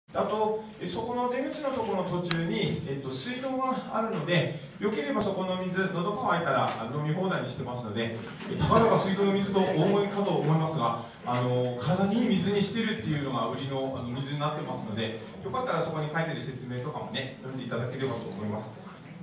あと、そこの出口のところの途中に、水道があるので、よければそこの水、喉乾いたら飲み放題にしてますので、たかだか水道の水とお思いかと思いますが、体にいい水にしてるっていうのが売りの水になってますので、よかったらそこに書いてる説明とかもね、読んでいただければと思います。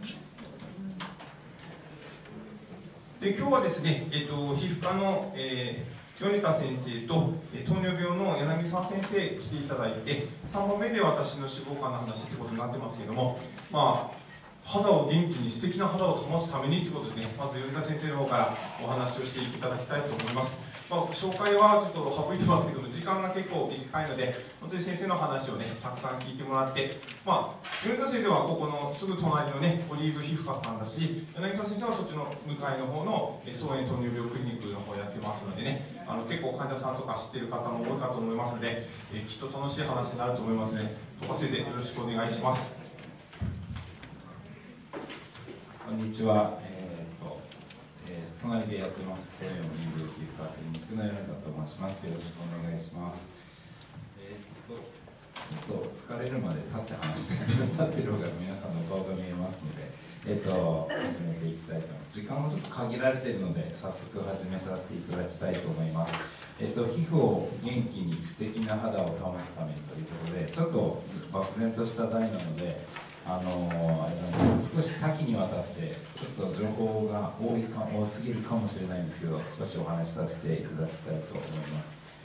で今日はですね、皮膚科の、米田先生と糖尿病の柳沢先生来ていただいて、3本目で私の脂肪肝の話ということになってますけども、肌を元気に素敵な肌を保つためにということでね、まず米田先生の方からお話をしていただきたいと思います。紹介はちょっと省いてますけども、時間が結構短いので、本当に先生の話をね、たくさん聞いてもらって、米田先生はここのすぐ隣のね、オリーブ皮膚科さんだし、柳沢先生はそっちの向かいの方の草園糖尿病クリニックの方やってますのでね、結構患者さんとか知ってる方も多いかと思いますので、きっと楽しい話になると思いますので、鳥羽先生、よろしくお願いします。 こんにちは。隣でやってます、西洋の医療皮膚科クリニックの米田と申します。よろしくお願いします。ちょっと疲れるまで立って話して立ってる方が皆さんの顔が見えますので、始めていきたいと思います。時間もちょっと限られているので、早速始めさせていただきたいと思います。皮膚を元気に素敵な肌を保つためにということで、ちょっと漠然とした題なので、少し多岐にわたってちょっと情報が多すぎるかもしれないんですけど、少しお話しさせていただきたいと思います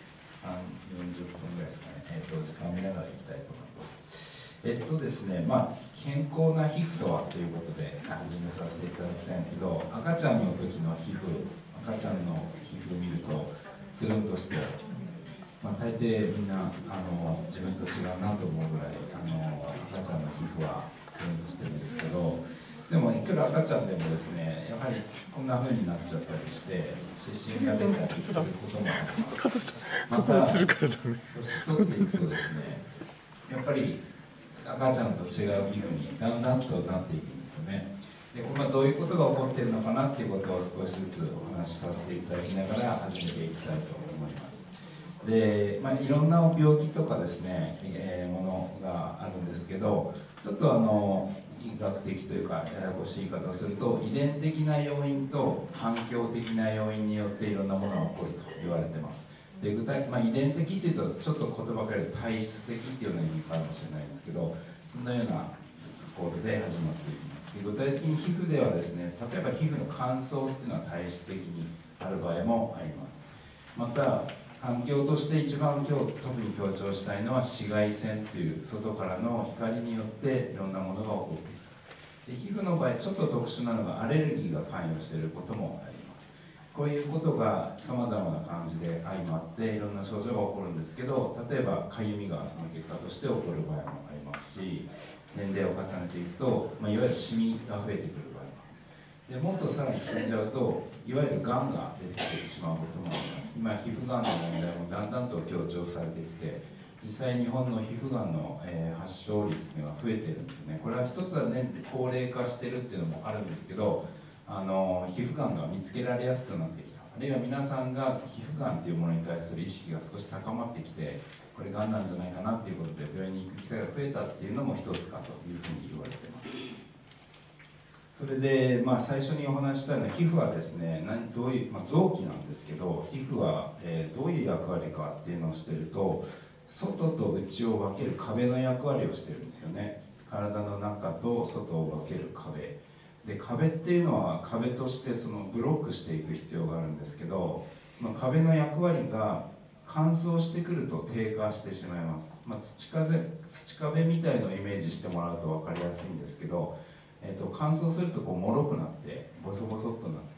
。40分ぐらいですかね、時間を見ながらいきたいと思います。ですね、健康な皮膚とはということで始めさせていただきたいんですけど、赤ちゃんの時の皮膚、赤ちゃんの皮膚を見るとつるんとして、大抵みんな自分と違うなと思うぐらい赤ちゃんの皮膚はつるんとしてるんですけど、でもいくら赤ちゃんでもですね、やはりこんな風になっちゃったりして湿疹が出たりすることもあります。また年取っていくとですね、やっぱり赤ちゃんと違う皮膚にだんだんとなっていくんですよね。でこれはどういうことが起こっているのかなっていうことを少しずつお話しさせていただきながら始めていきたいと思います。でいろんな病気とかですね、ものがあるんですけど、ちょっと医学的というかややこしい言い方をすると、遺伝的な要因と環境的な要因によっていろんなものが起こると言われてます。で遺伝的というとちょっと言葉変えると体質的っていうような意味かもしれないんですけど、そんなようなところで始まっていきます。で具体的に皮膚ではですね、例えば皮膚の乾燥っていうのは体質的にある場合もあります。また環境として一番特に強調したいのは紫外線という外からの光によっていろんなものが起こっていく。で皮膚の場合ちょっと特殊なのがアレルギーが関与していることもあります。こういうことがさまざまな感じで相まっていろんな症状が起こるんですけど、例えばかゆみがその結果として起こる場合もありますし、年齢を重ねていくと、いわゆるシミが増えてくる場合もある。でもっとさらに進んじゃうと、いわゆるがんが出てきてしまうこともあります。今皮膚がんの問題もだんだんと強調されてきて、実際日本の皮膚がんの発症率っていうのは増えてるんですね。これは一つはね、高齢化してるっていうのもあるんですけど、皮膚がんが見つけられやすくなってきた、あるいは皆さんが皮膚がんっていうものに対する意識が少し高まってきて、これがんなんじゃないかなっていうことで病院に行く機会が増えたっていうのも一つかというふうに言われています。それで、最初にお話ししたような皮膚はですね、どういう、臓器なんですけど、皮膚は、どういう役割かっていうのをしていると、外と内を分ける壁の役割をしてるんですよね。体の中と外を分ける壁で、壁っていうのは壁としてそのブロックしていく必要があるんですけど、その壁の役割が乾燥してくると低下してしまいます。土壁みたいのをイメージしてもらうと分かりやすいんですけど、乾燥すると脆くなってボソボソっとなって、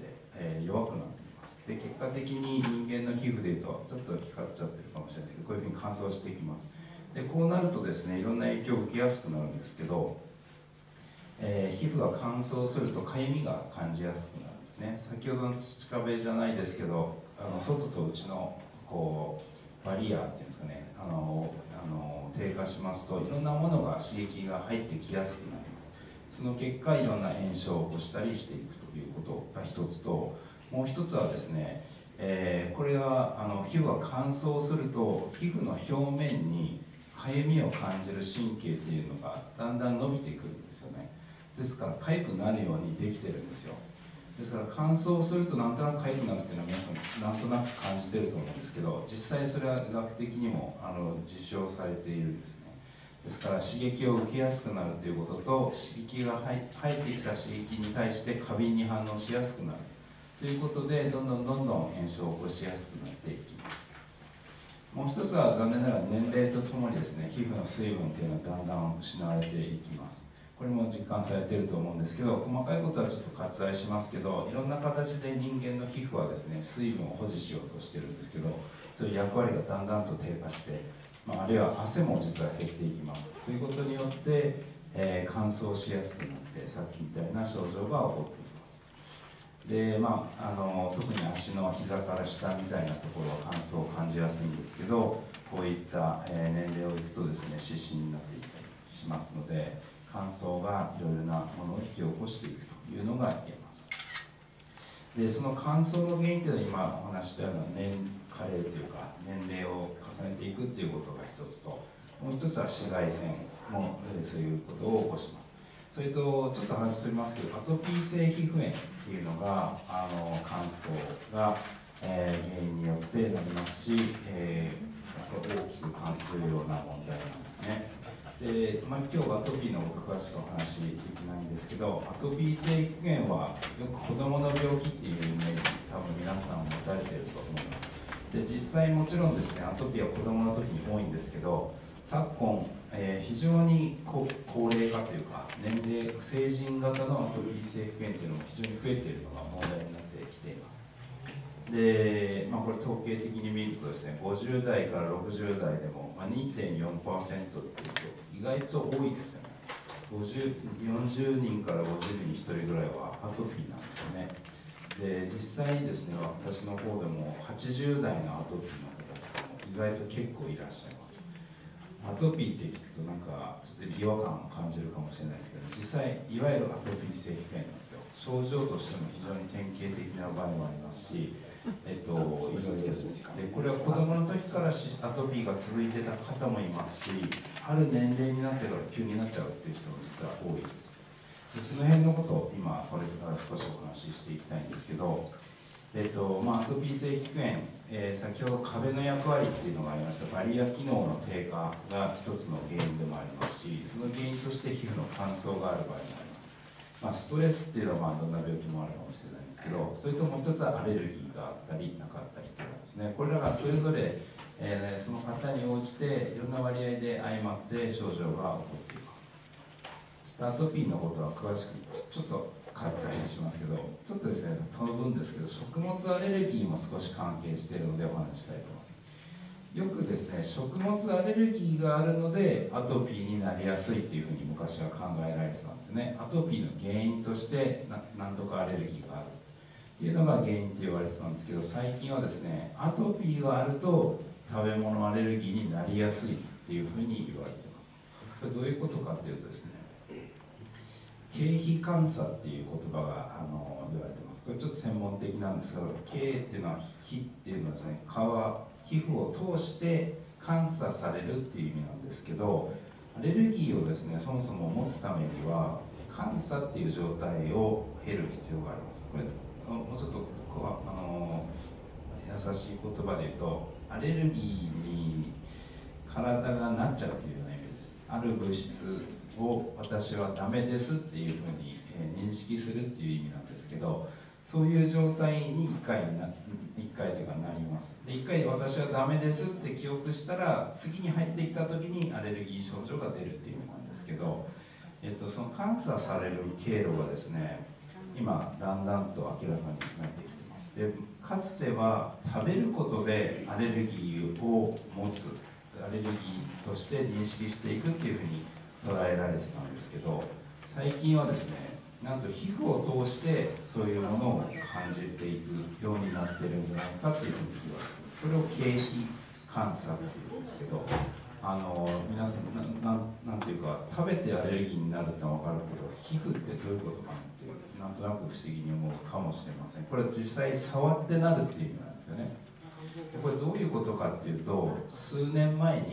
弱くなっています。で結果的に人間の皮膚でいうとちょっと光っちゃってるかもしれないですけど、こういうふうに乾燥していきます。でこうなるとですね、いろんな影響を受けやすくなるんですけど、皮膚が乾燥するとかゆみが感じやすくなるんですね。先ほどの土壁じゃないですけど、外と内のバリアっていうんですかね、低下しますといろんなものが刺激が入ってきやすくなります。その結果いろんな炎症を起こしたりしていくということが一つと、もう一つはですね、これは皮膚が乾燥すると皮膚の表面にかゆみを感じる神経っていうのがだんだん伸びてくるんですよね。ですからかゆくなるようにできてるんですよ。ですから乾燥するとなんとなくかゆくなるっていうのは皆さんなんとなく感じてると思うんですけど、実際それは医学的にも実証されているんですね。ですから刺激を受けやすくなるということと、刺激が入ってきた刺激に対して過敏に反応しやすくなるということで、どんどん炎症を起こしやすくなっていきます。もう一つは残念ながら年齢とともにですね、皮膚の水分っていうのはだんだん失われていきます。これも実感されていると思うんですけど、細かいことはちょっと割愛しますけど、いろんな形で人間の皮膚はですね、水分を保持しようとしてるんですけど、そういう役割がだんだんと低下して、あるいは汗も実は減っていきます。そういうことによって、乾燥しやすくなって、さっきみたいな症状が起こっています。で、特に足の膝から下みたいなところは乾燥を感じやすいんですけど、こういった、年齢をいくとですね、湿疹になっていったりしますので、乾燥がいろいろなものを引き起こしていくというのが言えます。で、その乾燥の原因というのは今お話ししたような加齢というか年齢を重ねていくということが一つと、もう一つは紫外線もそういうことを起こします。それとちょっと話しておりますけど、アトピー性皮膚炎っていうのが乾燥が、原因によってなりますし、大きく感じるような問題なんですね。で、今日はアトピーのこと詳しくお話できないんですけど、アトピー性皮膚炎はよく子どもの病気っていうイメージ、多分皆さん持たれていると思います。で、実際もちろんですね、アトピーは子どもの時に多いんですけど、昨今、非常に高齢化というか、年齢成人型のアトピー性皮膚炎というのも非常に増えているのが問題になってきています。で、これ統計的に見るとですね、50代から60代でも、2.4% っていうと意外と多いですよね。40人から50人に1人ぐらいはアトピーなんですよね。で、実際にですね、私の方でも80代のアトピーの方とかも意外と結構いらっしゃいます。アトピーって聞くとなんかちょっと違和感を感じるかもしれないですけど、実際いわゆるアトピー性皮膚炎なんですよ。症状としても非常に典型的な場合もありますし、いろいろです。で、これは子供の時からアトピーが続いてた方もいますし、ある年齢になってから急になっちゃうっていう人も実は多いです。で、その辺のことを今これから少しお話ししていきたいんですけど、アトピー性皮膚炎、先ほど壁の役割っていうのがありました。バリア機能の低下が一つの原因でもありますし、その原因として皮膚の乾燥がある場合もあります。ストレスっていうのはどんな病気もあるかもしれないんですけど、それともう一つはアレルギーがあったりなかったりというのですね。これらがそれぞれ、その方に応じていろんな割合で相まって症状が起こっています。アトピーのことは詳しくちょっと割愛しますけど、ちょっとですね、飛ぶんですけど、食物アレルギーも少し関係しているのでお話ししたいと思います。よくですね、食物アレルギーがあるのでアトピーになりやすいっていうふうに昔は考えられてたんですね。アトピーの原因として何とかアレルギーがあるっていうのが原因って言われてたんですけど、最近はですね、アトピーがあると食べ物アレルギーになりやすいっていうふうに言われてます。これどういうことかっていうとですね、経皮感作っていう言葉が言われてます。これちょっと専門的なんですけど、経っていうのは皮っていうのはですね、皮膚を通して感作されるっていう意味なんですけど、アレルギーをですね、そもそも持つためには感作っていう状態を経る必要があります。これもうちょっと優しい言葉で言うと、アレルギーに体がなっちゃうというような意味です。ある物質を私はダメですっていうふうに認識するっていう意味なんですけど、そういう状態に1回というかなります。で、1回私はダメですって記憶したら、次に入ってきた時にアレルギー症状が出るっていう意味なんですけど、その感作される経路がですね、今だんだんと明らかになってきています。で、かつては食べることでアレルギーを持つ、アレルギーとして認識していくっていうふうに捉えられてたんですけど、最近はですね、なんと皮膚を通してそういうものを感じていくようになってるんじゃないかっていうふうに言われてます。これを経皮感作っていうんですけど、皆さんなんていうか、食べてアレルギーになるってのは分かるけど、皮膚ってどういうことかってなんとなく不思議に思うかもしれません。これ実際触ってなるっていう意味なんですよね。で、これどういうことかっていうと、数年前に、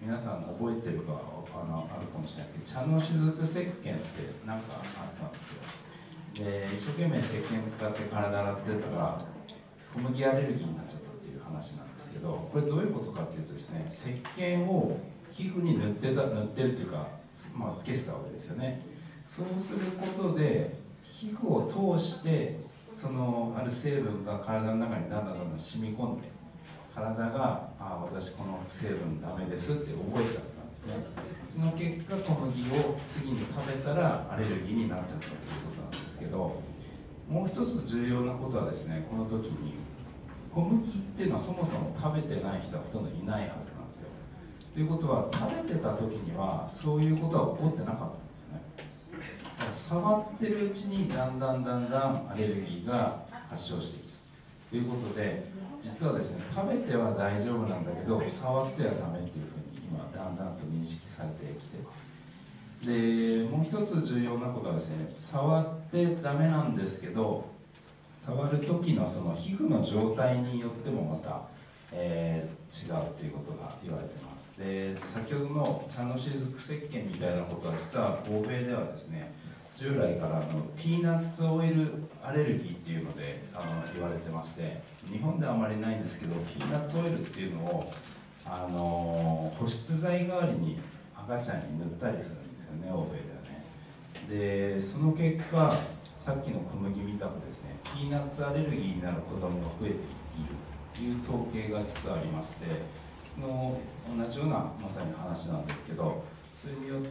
皆さん覚えてるかあるかもしれないですけど、茶の雫石鹸ってなんかあったんですよ。で一生懸命石鹸使って体洗ってたら小麦アレルギーになっちゃったっていう話なんですけど、これどういうことかっていうとですね、石鹸を皮膚に塗ってるっていうか、つけてたわけですよね。そうすることで皮膚を通してそのある成分が体の中にだんだん染み込んで、体が私この成分ダメですって覚えちゃったんですね。その結果小麦を次に食べたらアレルギーになっちゃったということなんですけど、もう一つ重要なことはですね、この時に小麦っていうのはそもそも食べてない人はほとんどいないはずなんですよ。ということは食べてた時にはそういうことは起こってなかったんですよね。だから触ってるうちにだんだんアレルギーが発症していくということで、実はですね、食べては大丈夫なんだけど触ってはダメっていうふうに今だんだんと認識されてきてます。でもう一つ重要なことはですね、触ってダメなんですけど、触る時のその皮膚の状態によってもまた、違うということが言われています。で先ほどの茶の雫石鹸みたいなことは実は欧米ではですね、従来からピーナッツオイルアレルギーっていうので言われてまして、日本ではあまりないんですけど、ピーナッツオイルっていうのを保湿剤代わりに赤ちゃんに塗ったりするんですよね、欧米ではね。でその結果、さっきの小麦みたくですね、ピーナッツアレルギーになる子どもが増えているという統計が実はありまして、その同じようなまさに話なんですけど、それによって、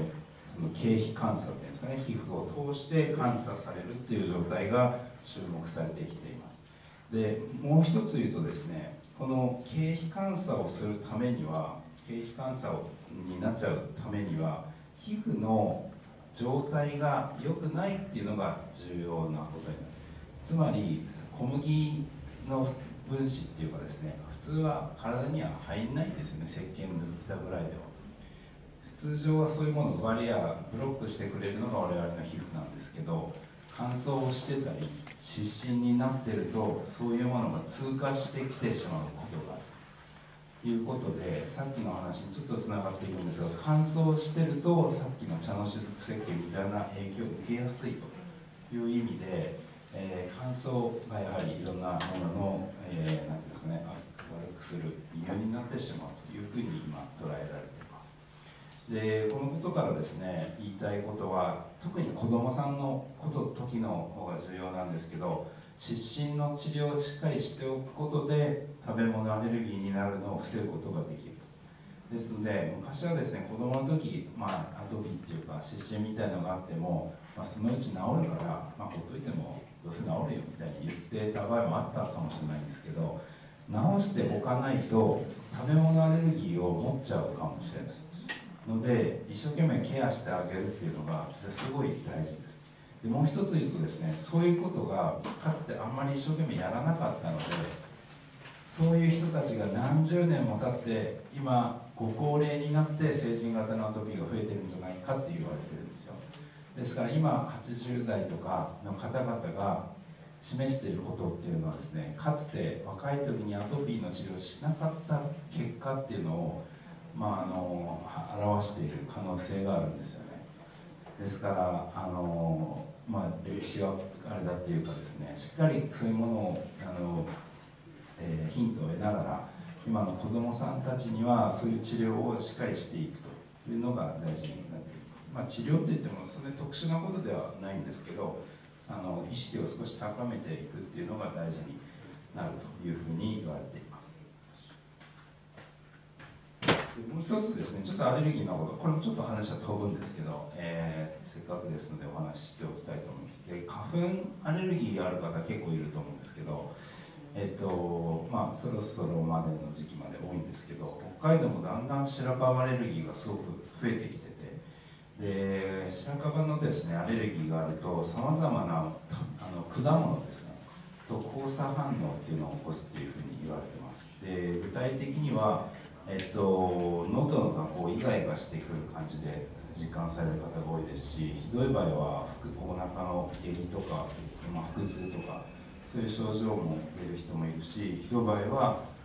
その経皮感作っていうんですかね、皮膚を通して感作されるっていう状態が注目されてきています。でもう一つ言うとですね、この経皮感作をするためには、経皮感作になっちゃうためには、皮膚の状態が良くないっていうのが重要なことになる。つまり小麦の分子っていうかですね、普通は体には入んないんですよね、石鹸塗ったぐらいでは。通常はそういうものをバリアブロックしてくれるのが我々の皮膚なんですけど、乾燥をしてたり湿疹になってるとそういうものが通過してきてしまうことがあるということで、さっきの話にちょっとつながっていくんですが、乾燥してるとさっきの茶の雫石鹸みたいな影響を受けやすいという意味で、乾燥がやはりいろんなものの、なんていうんですかね、悪くする理由になってしまうというふうに今捉えられています。でこのことからですね、言いたいことは、特に子どもさんの時の方が重要なんですけど、湿疹の治療をしっかりしておくことで食べ物アレルギーになるのを防ぐことができる。ですので昔はですね、子どもの時、アトピーっていうか湿疹みたいなのがあっても、そのうち治るから、ほっといてもどうせ治るよみたいに言ってた場合もあったかもしれないんですけど、治しておかないと食べ物アレルギーを持っちゃうかもしれないので、一生懸命ケアしてあげるっていうのが実はすごい大事です。でもう一つ言うとですね、そういうことがかつてあんまり一生懸命やらなかったので、そういう人たちが何十年も経って今ご高齢になって成人型のアトピーが増えてるんじゃないかって言われてるんですよ。ですから今80代とかの方々が示していることっていうのはですね、かつて若い時にアトピーの治療をしなかった結果っていうのを表している可能性があるんですよね。ですから歴史はあれだっていうかですね、しっかりそういうものをヒントを得ながら、今の子どもさんたちにはそういう治療をしっかりしていくというのが大事になっています。治療といってもそんなに特殊なことではないんですけど、意識を少し高めていくっていうのが大事になるというふうに言われています。もう一つですね、ちょっとアレルギーのこと、これもちょっと話は飛ぶんですけど、せっかくですのでお話ししておきたいと思います。花粉アレルギーがある方結構いると思うんですけど、そろそろまでの時期まで多いんですけど、北海道もだんだん白樺アレルギーがすごく増えてきてて、で白樺のですねアレルギーがあるとさまざまな果物ですねと交差反応っていうのを起こすっていうふうに言われてます。で具体的には喉がこうイガイガしてくる感じで実感される方が多いですし、ひどい場合はお腹の下痢とか、腹痛とかそういう症状も出る人もいるし、ひどい場合は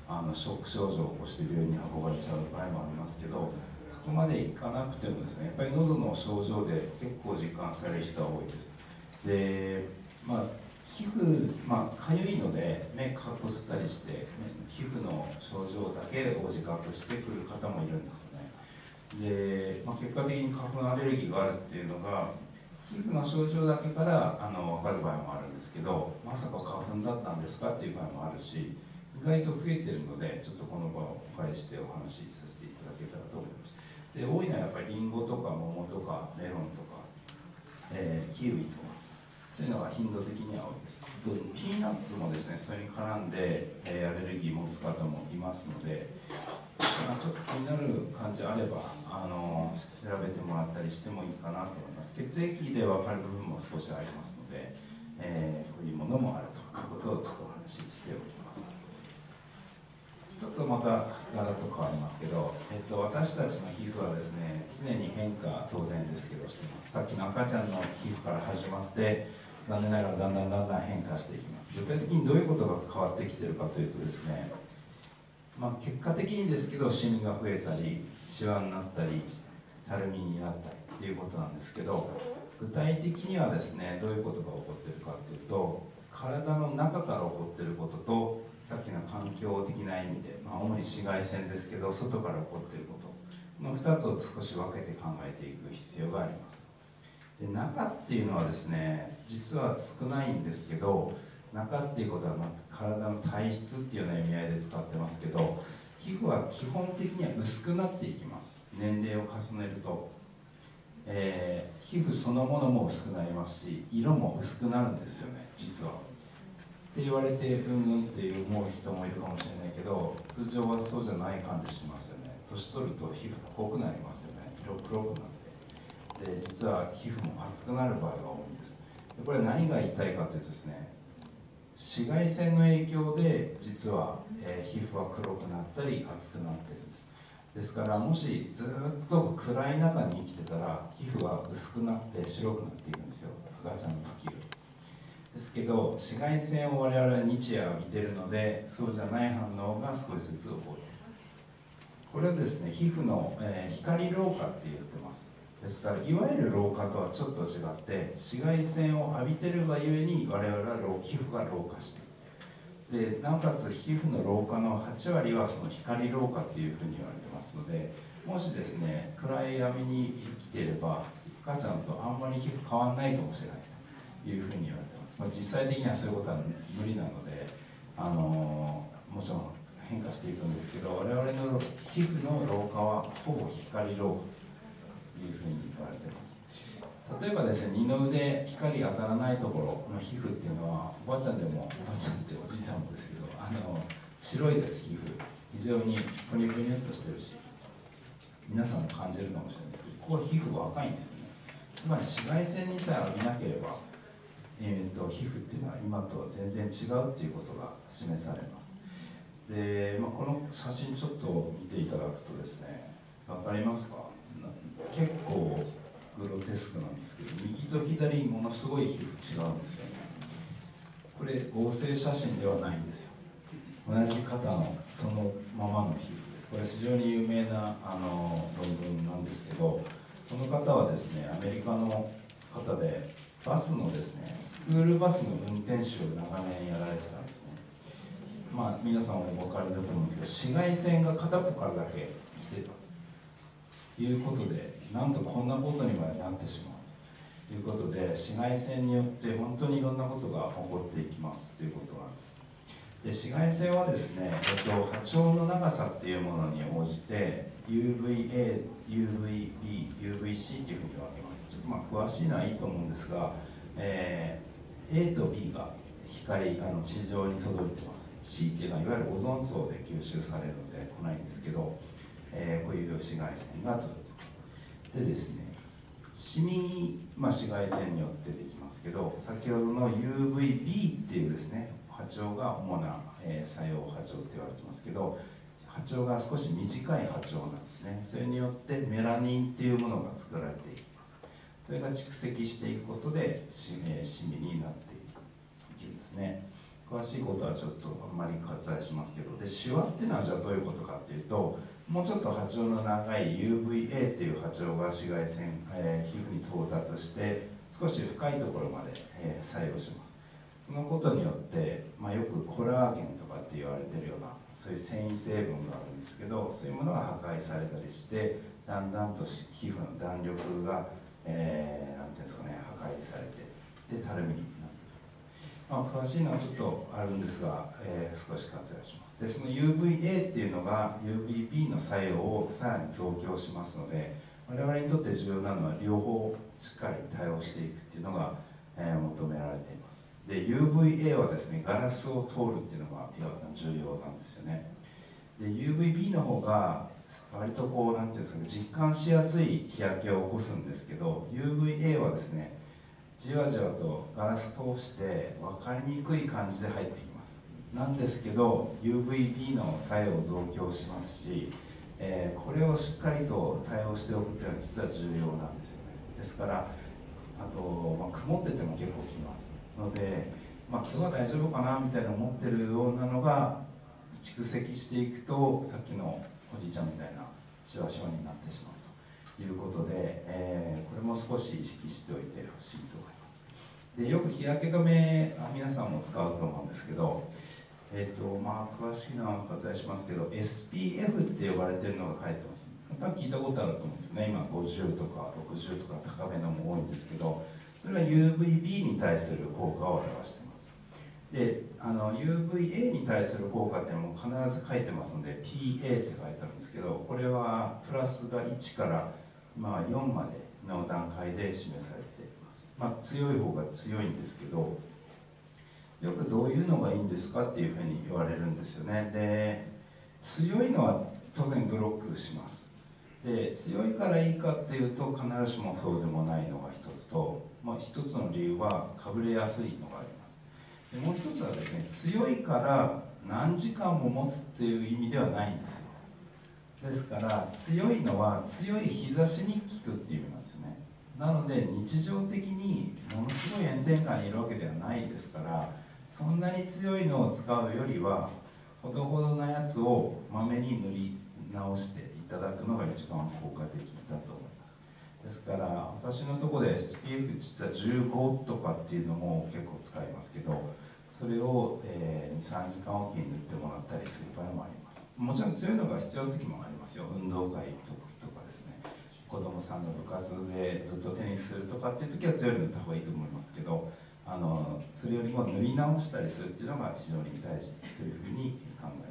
ショック症状を起こして病院に運ばれちゃう場合もありますけど、そこまでいかなくてもですね、やっぱり喉の症状で結構実感される人は多いです。で、皮膚、かゆいので目かこすったりして皮膚の症状だけを自覚してくる方もいるんですよね。で、結果的に花粉アレルギーがあるっていうのが皮膚の症状だけから分かる場合もあるんですけど、まさか花粉だったんですかっていう場合もあるし、意外と増えてるのでちょっとこの場をお借りしてお話しさせていただけたらと思います。で、多いのはやっぱりリンゴとか桃とかメロンとか、キウイとかそういうのが頻度的には多いです。ピーナッツもですね、それに絡んで、アレルギーを持つ方もいますので、ちょっと気になる感じあれば調べてもらったりしてもいいかなと思います。血液で分かる部分も少しありますので、こういうものもあるということをちょっとお話ししておきます。ちょっとまたガラッと変わりますけど、私たちの皮膚はですね、常に変化当然ですけどしています。さっきの赤ちゃんの皮膚から始まって残念ながらだんだん変化していきます。具体的にどういうことが変わってきているかというとですね、結果的にですけどシミが増えたりシワになったりたるみになったりっていうことなんですけど、具体的にはですね、どういうことが起こっているかというと、体の中から起こっていることと、さっきの環境的な意味で、主に紫外線ですけど外から起こっていることの2つを少し分けて考えていく必要があります。で、中っていうのはですね、実は少ないんですけど、中っていうことは体の体質っていうような意味合いで使ってますけど、皮膚は基本的には薄くなっていきます。年齢を重ねると、皮膚そのものも薄くなりますし、色も薄くなるんですよね、実は。って言われてって思う人もいるかもしれないけど、通常はそうじゃない感じしますよね。年取ると皮膚濃くなりますよね。色黒くなって。で、実は皮膚も厚くなる場合が多いんです。で、これ何が言いたいかというとですね、紫外線の影響で実は、皮膚は黒くなったり厚くなってるんです。ですからもしずっと暗い中に生きてたら皮膚は薄くなって白くなっていくんですよ、赤ちゃんの時より。ですけど紫外線を我々は日夜浴びているので、そうじゃない反応が少しずつ起こる。これはですね、皮膚の、光老化って言ってます。ですからいわゆる老化とはちょっと違って、紫外線を浴びてるがゆえに我々は皮膚が老化している。で、なおかつ皮膚の老化の8割はその光老化っていうふうに言われてますので、もしですね、暗い闇に生きていれば赤ちゃんとあんまり皮膚変わらないかもしれないというふうに言われてます。実際的にはそういうことは無理なので、もちろん変化していくんですけど、我々の皮膚の老化はほぼ光老化というふうに言われています。例えばですね、二の腕、光当たらないところの皮膚っていうのは、おばあちゃんでも、おばあちゃんっておじいちゃんもですけど、白いです、皮膚。非常にプニプニっとしてるし、皆さんも感じるかもしれないですけど、ここは皮膚が赤いんですね。つまり紫外線にさえ浴びなければ、皮膚っていうのは今とは全然違うっていうことが示されます。で、この写真ちょっと見ていただくとですね、分かりますか？結構グロテスクなんですけど、右と左ものすごい皮膚違うんですよね。これ合成写真ではないんですよ。同じ方のそのままの皮膚です。これ非常に有名な論文なんですけど、この方はですね、アメリカの方でバスのですね、スクールバスの運転手を長年やられてたんですね。皆さんもお分かりだと思うんですけど、紫外線が片っぽからだけ来てるということで、なんとこんなことにまでなってしまうということで、紫外線によって本当にいろんなことが起こっていきますということなんです。で、紫外線はですね、波長の長さっていうものに応じて UVA、UVB、UVC っていうふうに分けます。ちょっと詳しいのはいいと思うんですが、A と B が光地上に届いてます。C っていうのはいわゆるオゾン層で吸収されるので来ないんですけど、こういう紫外線が届いてます。でですね、シミ、紫外線によってできますけど、先ほどの UVB っていうですね、波長が主な、作用波長って言われてますけど、波長が少し短い波長なんですね。それによってメラニンっていうものが作られていきます。それが蓄積していくことでシミになっていくんですね。 詳しいことはちょっとあんまり割愛しますけど、でシワっていうのはじゃあどういうことかっていうと、もうちょっと波長の長い UVA っていう波長が紫外線、皮膚に到達して少し深いところまで、作用します。そのことによって、よくコラーゲンとかって言われてるようなそういう繊維成分があるんですけど、そういうものが破壊されたりして、だんだんと皮膚の弾力が、なんていうんですかね、破壊されて、でたるみになってきます。詳しいのはちょっとあるんですが、少し割愛します。でその UVA っていうのが UVB の作用をさらに増強しますので、我々にとって重要なのは両方しっかり対応していくっていうのが、求められています。で UVA はですね、ガラスを通るっていうのが重要なんですよね。で UVB の方が割とこうなんていうんですかね、実感しやすい日焼けを起こすんですけど、 UVA はですね、じわじわとガラス通して分かりにくい感じで入ってきます。なんですけど UVB の作用を増強しますし、これをしっかりと対応しておくというのは実は重要なんですよね。ですからあと、曇ってても結構きますので、今日は大丈夫かなみたいな思ってるようなのが蓄積していくと、さっきのおじいちゃんみたいなシワシワになってしまうということで、これも少し意識しておいてほしいと思います。でよく日焼け止め皆さんも使うと思うんですけど、詳しいのは割愛しますけど SPF って呼ばれてるのが書いてます。やっぱり聞いたことあると思うんですよね。今50とか60とか高めのも多いんですけど、それは UVB に対する効果を表しています。でUVA に対する効果っていうのも必ず書いてますので PA って書いてあるんですけど、これはプラスが1から4までの段階で示されています。強い方が強いんですけど、よくどういうのがいいんですかっていうふうに言われるんですよね。で強いのは当然ブロックします。で強いからいいかっていうと必ずしもそうでもないのが一つと、一つの理由はかぶれやすいのがあります。でもう一つはですね、強いから何時間も持つっていう意味ではないんですよ。ですから強いのは強い日差しに効くっていう意味なんですよね。なので日常的にものすごい炎天下にいるわけではないですから、そんなに強いのを使うよりはほどほどなやつをまめに塗り直していただくのが一番効果的だと思います。ですから私のところで SPF 実は15とかっていうのも結構使いますけど、それを、2,3 時間おきに塗ってもらったりする場合もあります。もちろん強いのが必要な時もありますよ。運動会とかですね、子供さんの部活でずっとテニスするとかっていう時は強いの塗った方がいいと思いますけど、それよりも塗り直したりするっていうのが非常に大事というふうに考えられ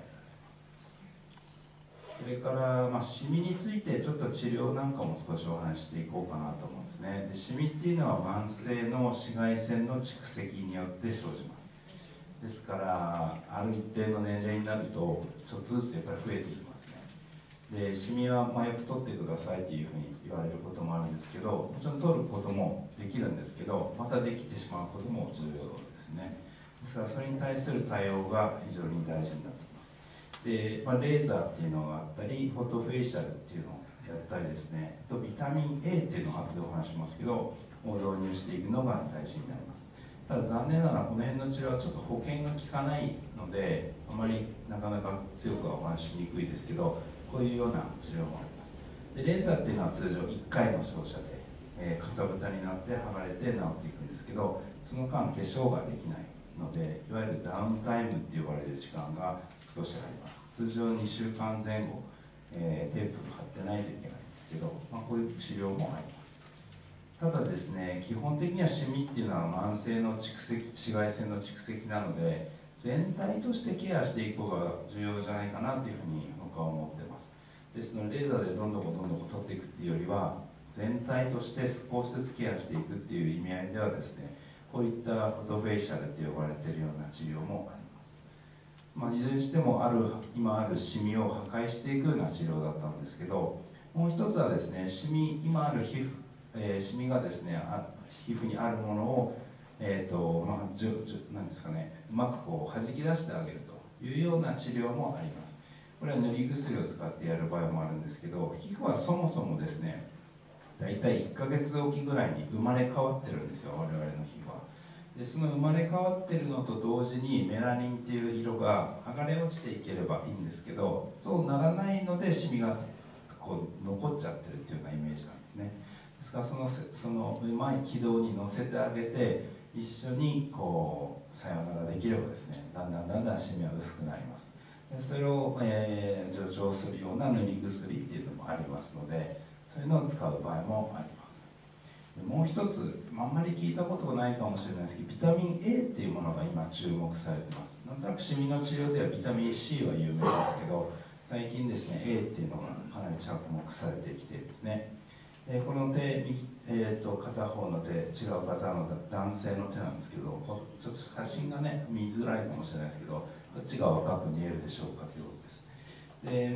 ます。それから、シミについてちょっと治療なんかも少しお話していこうかなと思うんですね。でシミっていうのは慢性の紫外線の蓄積によって生じます。ですからある一定の年齢になるとちょっとずつやっぱり増えてきますね。でシミはよく取ってくださいっていうふうに言われることもあるんですけど、もちろん取ることもできるんですけど、またできてしまうことも重要ですね。ですからそれに対する対応が非常に大事になってきます。で、レーザーっていうのがあったり、フォトフェイシャルっていうのをやったりですね、とビタミン A っていうのを後でお話しますけどを導入していくのが大事になります。ただ残念ながらこの辺の治療はちょっと保険が効かないので、あまりなかなか強くはお話しにくいですけど、こういうような治療もあります。でレーザーっていうのは通常1回の照射で、かさぶたになって剥がれて治っていくんですけど、その間化粧ができないので、いわゆるダウンタイムって呼ばれる時間が少しあります。通常2週間前後、テープ貼ってないといけないんですけど、こういう治療もあります。ただですね、基本的にはシミっていうのは慢性の蓄積、紫外線の蓄積なので、全体としてケアしていく方が重要じゃないかなというふうに僕は思ってます。ですのでレーザーでどんどん取っていくっていうよりは、全体として少しずつケアしていくっていう意味合いではですね、こういったフォトフェイシャルって呼ばれているような治療もあります。いずれにしても今あるシミを破壊していくような治療だったんですけど、もう一つはですね、今あるシミがですね、皮膚にあるものを、なんですかね、うまくこう弾き出してあげるというような治療もあります。これは塗り薬を使ってやる場合もあるんですけど、皮膚はそもそもですね、大体1ヶ月おきぐらいに生まれ変わってるんですよ、我々の皮膚は。 でその生まれ変わってるのと同時にメラニンっていう色が剥がれ落ちていければいいんですけど、そうならないのでシミがこう残っちゃってるっていうようなイメージなんですね。ですからそのうまい軌道に乗せてあげて一緒にこうさよならできればですね、だんだんシミは薄くなります。でそれを、助長するような塗り薬っていうのもありますので、そういうのを使う場合もあります。もう一つ、あんまり聞いたことがないかもしれないですけど、ビタミン A っていうものが今注目されてます。なんとなくシミの治療ではビタミン C は有名ですけど、最近ですね A っていうのがかなり着目されてきているんですね。この手、片方の手、違う方の男性の手なんですけど、ちょっと写真がね見づらいかもしれないですけど、どっちが若く見えるでしょうかということです。で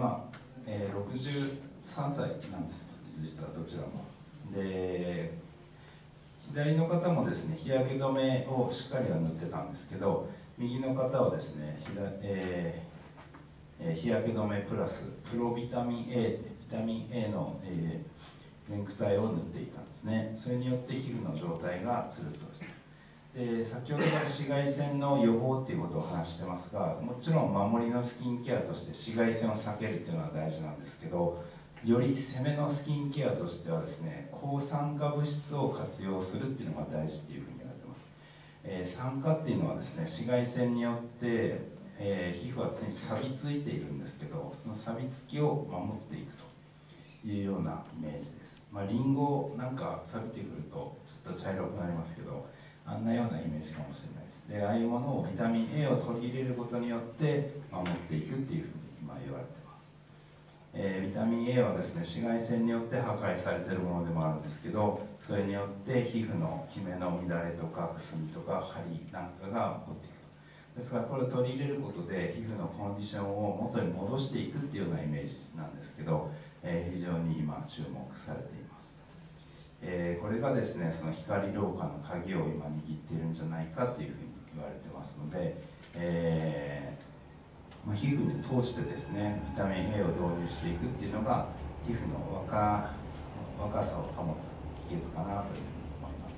63歳なんです、実はどちらも。で左の方もですね、日焼け止めをしっかりは塗ってたんですけど、右の方はですね、日焼け止めプラスプロビタミン A ビタミン A の、ネクタイを塗っていたんですね。それによって皮膚の状態がつるっとして、先ほどから紫外線の予防っていうことを話してますが、もちろん守りのスキンケアとして紫外線を避けるっていうのは大事なんですけど、より攻めのスキンケアとしてはですね、抗酸化物質を活用するっていうのが大事っていうふうに言われてます。酸化っていうのはですね、紫外線によって、皮膚は常に錆びついているんですけど、その錆びつきを守っていくというようなイメージです。リンゴなんか錆びてくるとちょっと茶色くなりますけど、あんなようなイメージかもしれないです。で、ああいうものをビタミン A を取り入れることによって守っていくっていうふうに今言われてます。ビタミン A はですね、紫外線によって破壊されているものでもあるんですけど、それによって皮膚のキメの乱れとかくすみとか張りなんかが起こっていく。ですからこれを取り入れることで皮膚のコンディションを元に戻していくっていうようなイメージなんですけど、非常に今注目されています。これがですね、その光老化の鍵を今握っているんじゃないかっていうふうに言われてますので、皮膚に通してですね、ビタミン A を導入していくっていうのが皮膚の若さを保つ秘訣かなというふうに思います。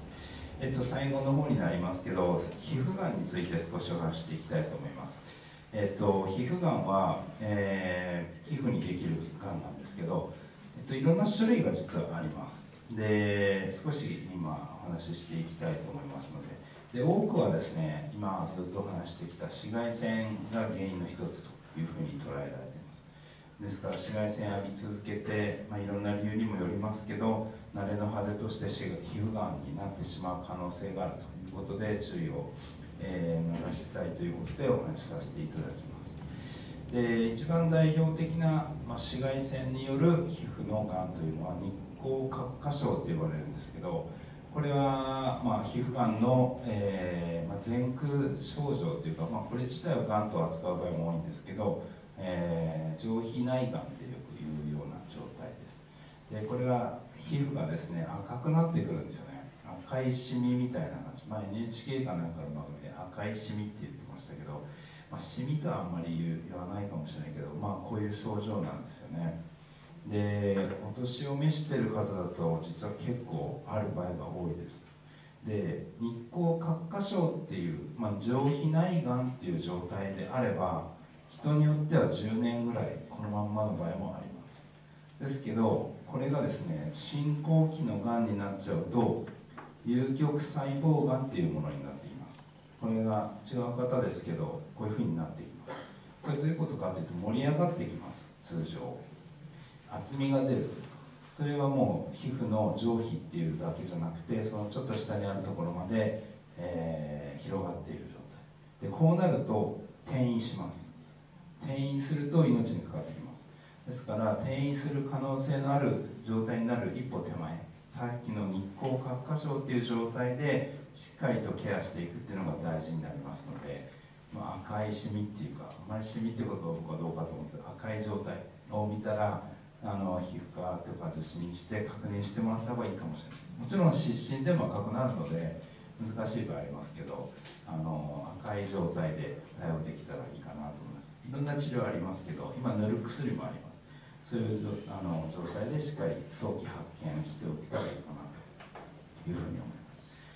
最後の方になりますけど、皮膚がんについて少しお話していきたいと思います。皮膚がんは、皮膚にできるがんなんですけど、いろんな種類が実はあります。で、少し今お話ししていきたいと思いますので、多くはですね、今ずっと話してきた紫外線が原因の一つというふうに捉えられています。ですから紫外線浴び続けて、いろんな理由にもよりますけど、慣れの果てとして皮膚がんになってしまう可能性があるということで注意を促したいということでお話しさせていただきます。で、一番代表的な、紫外線による皮膚のがんというのは日光角化症と呼ばれるんですけど、これは、皮膚がんの、前駆症状というか、これ自体はがんと扱う場合も多いんですけど、上皮内がんってよく言うような状態です。で、これは皮膚がですね、赤くなってくるんですよね。赤いシミみたいな感じ、NHK かなんかの番組で赤いシミって言ってましたけど、シミとはあんまり言わないかもしれないけど、こういう症状なんですよね。で、お年を召している方だと実は結構ある場合が多いです。で、日光角化症っていう、上皮内がんっていう状態であれば、人によっては10年ぐらいこのまんまの場合もあります。ですけど、これがですね、進行期のがんになっちゃうと有極細胞がんっていうものになっています。これが違う方ですけど、こういうふうになっていきます。これどういうことかというと、盛り上がってきます。通常厚みが出るというか、それはもう皮膚の上皮っていうだけじゃなくて、そのちょっと下にあるところまで、広がっている状態で、こうなると転移します。転移すると命にかかってきます。ですから転移する可能性のある状態になる一歩手前、さっきの日光角化症っていう状態でしっかりとケアしていくっていうのが大事になりますので、赤いシミっていうか、あまりシミってことかどうかと思って、赤い状態を見たら皮膚科とか受診して確認してもらった方がいいかもしれないです。もちろん湿疹でも赤くなるので難しい場合ありますけど、赤い状態で対応できたらいいかなと思います。いろんな治療ありますけど、今塗る薬もあります。そういう状態でしっかり早期発見しておいたらいいかなというふうに思います。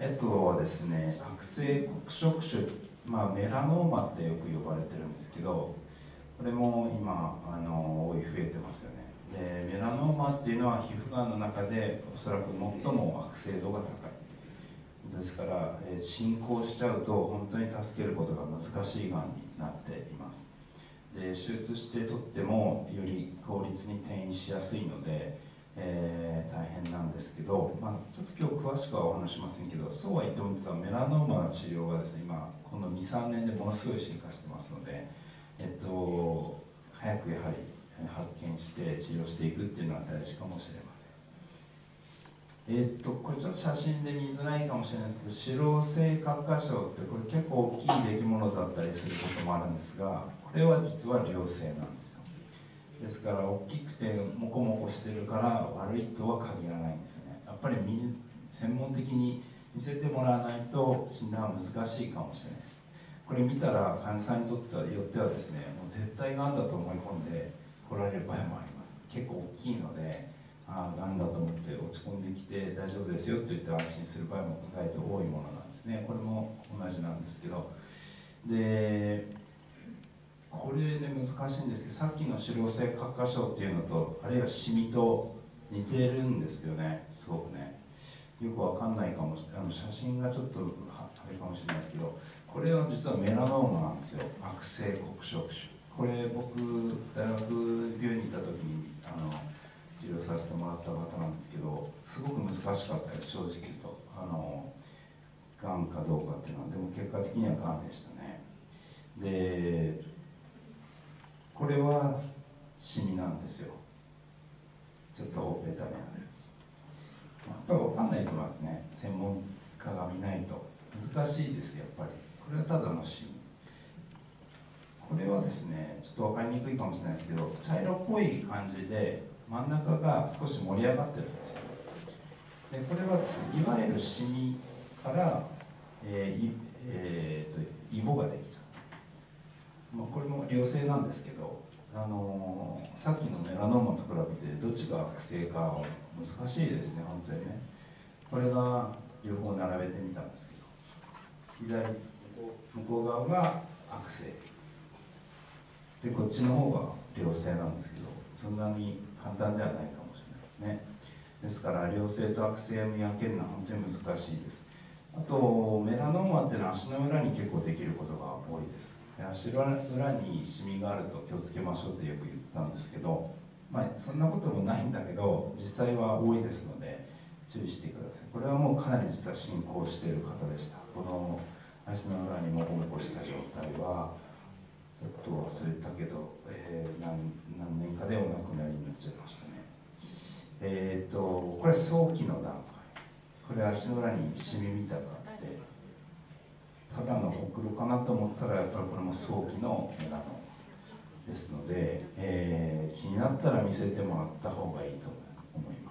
ですね、悪性黒色腫、メラノーマってよく呼ばれてるんですけど、これも今増えてますよね。でメラノーマっていうのは皮膚がんの中でおそらく最も悪性度が高いですから、進行しちゃうと本当に助けることが難しいがんになっています。で手術して取ってもより効率に転移しやすいので、大変なんですけど、ちょっと今日詳しくはお話しませんけど、そうは言っても実はメラノーマの治療がですね、今この 2,3 年でものすごい進化してますので、早くやはり発見して治療していくっていうのは大事かもしれません。これちょっと写真で見づらいかもしれないですけど、脂漏性角化症ってこれ結構大きい出来物だったりすることもあるんですが、これは実は良性なんですよ。ですから大きくてモコモコしてるから悪いとは限らないんですよね。やっぱり専門的に見せてもらわないと診断は難しいかもしれないです。これ見たら患者さんにとってはよってはですね、もう絶対がんだと思い込んで来られる場合もあります。結構大きいので、がんだと思って落ち込んできて大丈夫ですよと言って安心する場合も意外と多いものなんですね。これも同じなんですけど、でこれね難しいんですけど、さっきの脂漏性角化症っていうのと、あるいはシミと似てるんですよね。すごくね、よくわかんないかもしれない、写真がちょっとあれかもしれないですけど、これは実はメラノーマなんですよ。悪性黒色腫。これ僕大学病院に行った時に治療させてもらった方なんですけど、すごく難しかったです、正直言うと。がんかどうかっていうのは。でも結果的にはがんでしたね。でこれはシミなんですよ。ちょっとベタにあるやつ。やっぱり分かんないと思いますね、専門家が見ないと。難しいです、やっぱり。これはただのシミ。これはですね、ちょっと分かりにくいかもしれないですけど、茶色っぽい感じで真ん中が少し盛り上がってるんですよ。でこれはいわゆるシミから、イボができちゃう。これも良性なんですけど、さっきのメラノーマと比べてどっちが悪性かは難しいですね、本当にね。これが両方並べてみたんですけど、向こう側が悪性で、こっちの方が良性なんですけど、そんなに簡単ではないかもしれないですね。ですから良性と悪性を見分けるのは本当に難しいです。あとメラノーマっていうのは足の裏に結構できることが多いです。足の裏にシミがあると気をつけましょうってよく言ってたんですけど、そんなこともないんだけど実際は多いですので注意してください。これはもうかなり実は進行している方でした。この足の裏にモコモコした状態はちょっと忘れたけど、何年かでお亡くなりになっちゃいましたね。これ早期の段階。これ足の裏にシミみたいがあって、ただのほくろかなと思ったらやっぱりこれも早期のメラノーマですので、気になったら見せてもらった方がいいと思います。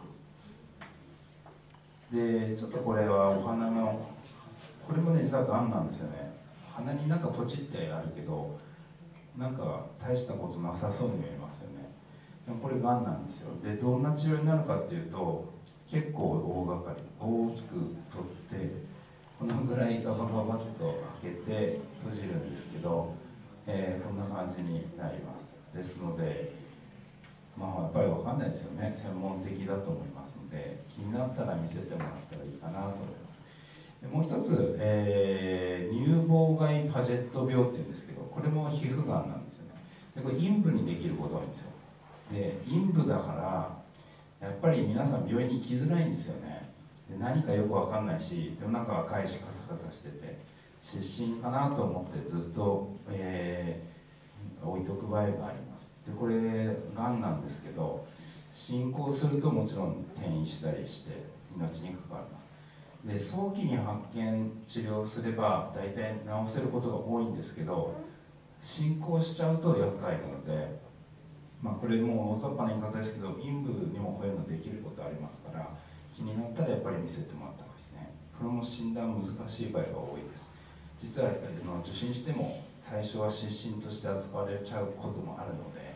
でちょっとこれはお花の、これもね実はがんなんですよね。鼻になんかポチってあるけどなんか大したことなさそうに見えますよね。でもこれがんなんですよ。でどんな治療になるかっていうと、結構大掛かり、大きく取ってこのぐらいガバガバっと開けて閉じるんですけど、こんな感じになります。ですのでやっぱり分かんないですよね、専門的だと思いますので、気になったら見せてもらったらいいかなと思います。でもう一つ、乳房外パジェット病っていうんですけど、これも皮膚がんなんですよね。でこれ陰部にできることなんですよ。で陰部だからやっぱり皆さん病院に行きづらいんですよね。で何かよく分かんないし、でもなんか赤いしカサカサしてて湿疹かなと思ってずっと、置いとく場合があります。でこれがんなんですけど、進行するともちろん転移したりして命に関わります。で早期に発見治療すれば大体治せることが多いんですけど、進行しちゃうと厄介なので、これもう大雑把な言い方ですけど陰部にもこういうのできることありますから、気になったらやっぱり見せてもらった方がいいですね。これも診断難しい場合が多いです。実は受診しても最初は湿疹として扱われちゃうこともあるので、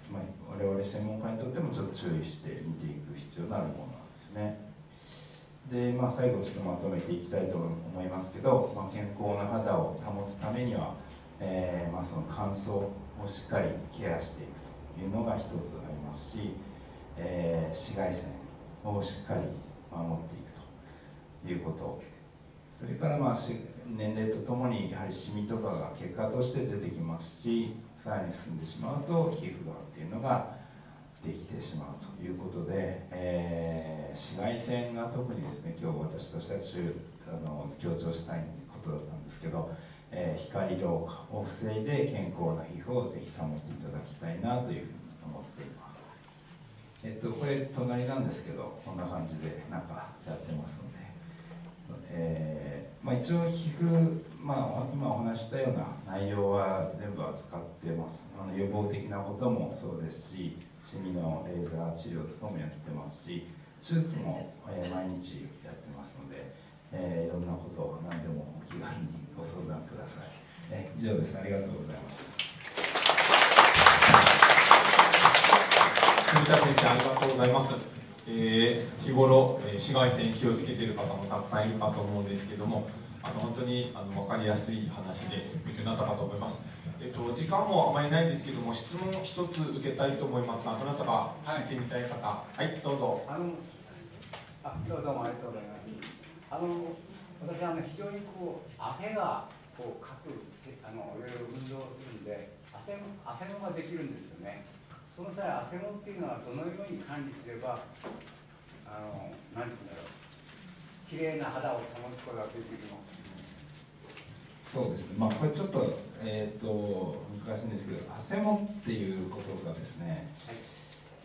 我々専門家にとってもちょっと注意して見ていく必要があるものなんですよね。 で、最後ちょっとまとめていきたいと思いますけど、健康な肌を保つためには、その乾燥をしっかりケアしていくというのが一つありますし、紫外線をしっかり守っていくということ、それから年齢とともにやはりシミとかが結果として出てきますし、さらに進んでしまうと皮膚がんっていうのができてしまうということで、紫外線が特にですね、今日私としては強調したいことだったんですけど、光老化を防いで健康な皮膚をぜひ保っていただきたいなというふうに思っています。これ隣なんですけど、こんな感じでなんかやってますので、一応皮膚、今お話したような内容は全部扱ってます。予防的なこともそうですし、シミのレーザー治療とかもやってますし、手術も、毎日やってますので、いろんなことを何でもお気軽にご相談ください。以上です。ありがとうございました。 富田先生、ありがとうございます。日頃、紫外線に気をつけている方もたくさんいるかと思うんですけども、本当に分かりやすい話で勉強になったかと思います。時間もあまりないんですけども、質問一つ受けたいと思いますが、どなたか聞いてみたい方、はい、どうぞ。 どうもありがとうございます。私非常に汗がかくいろいろ運動するんで、汗もができるんですよね。その際、汗もっていうのはどのように管理すれば、何て言うんだろう、きれいな肌を保つことができるの。 そうですね、これちょっと、難しいんですけど、汗もっていうことがですね、はい、ちょ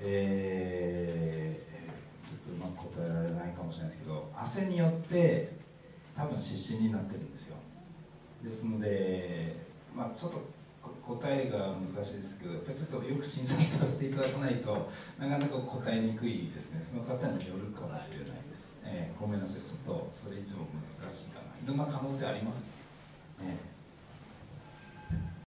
っと答えられないかもしれないですけど、汗によって多分湿疹になってるんですよ。ですので、ちょっと答えが難しいですけど、やっぱりちょっとよく診察させていただかないとなかなか答えにくいですね。その方によるかもしれないです。ごめんなさい、ちょっとそれ以上難しいかな。いろんな可能性あります。